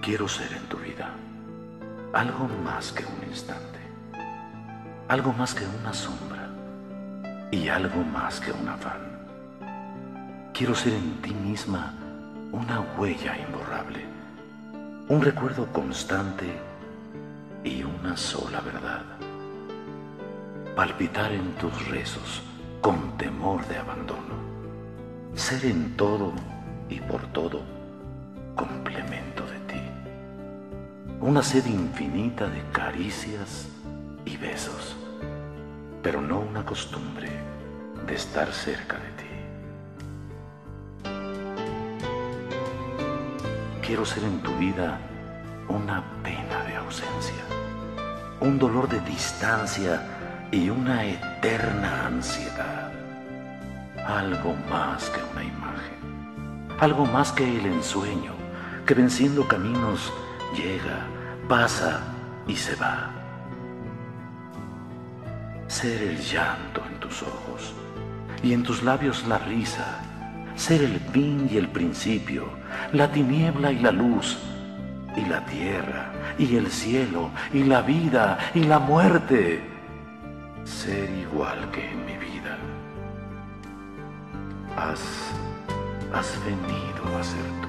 Quiero ser en tu vida algo más que un instante, algo más que una sombra y algo más que un afán. Quiero ser en ti misma una huella imborrable, un recuerdo constante y una sola verdad. Palpitar en tus rezos con temor de abandono, ser en todo y por todo complemento de ti. Una sed infinita de caricias y besos, pero no una costumbre de estar cerca de ti. Quiero ser en tu vida una pena de ausencia, un dolor de distancia y una eterna ansiedad. Algo más que una imagen, algo más que el ensueño que venciendo caminos llega, pasa y se va. Ser el llanto en tus ojos y en tus labios la risa, ser el fin y el principio, la tiniebla y la luz, y la tierra y el cielo y la vida y la muerte. Ser igual que en mi vida. Has venido a ser tú.